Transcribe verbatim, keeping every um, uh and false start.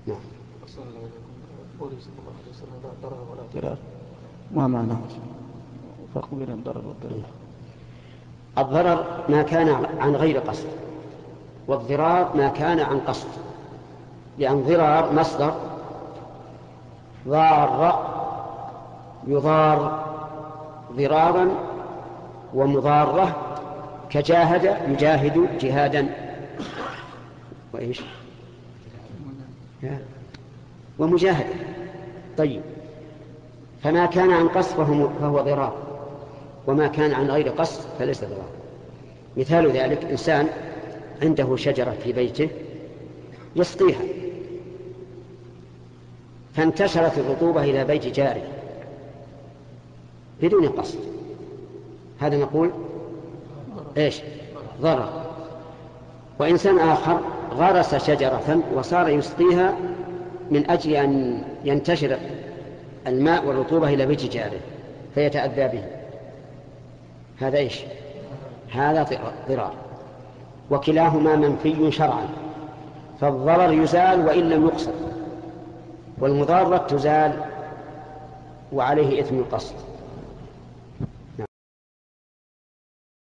نعم. قوله صلى الله عليه وسلم لا ضرر ولا ضرار، ما معناه؟ فرق بين الضرر والضرار. الضرر ما كان عن غير قصد، والضرار ما كان عن قصد. لأن ضرار مصدر ضار يضار ضرارا، ومضارة كجاهد يجاهد جهادا، وإيش ومجاهد. طيب، فما كان عن قصد فهو, فهو ضرار، وما كان عن غير قصد فليس ضرار. مثال ذلك إنسان عنده شجرة في بيته يسقيها، فانتشرت الرطوبة إلى بيت جاره بدون قصد، هذا نقول إيش؟ ضرر. وإنسان آخر غرس شجرة وصار يسقيها من أجل أن ينتشر الماء والرطوبة إلى بيت جاره فيتأذى به، هذا إيش؟ هذا ضرار. وكلاهما منفي شرعا، فالضرر يزال وإن لم يقصد، والمضارة تزال وعليه إثم القصد.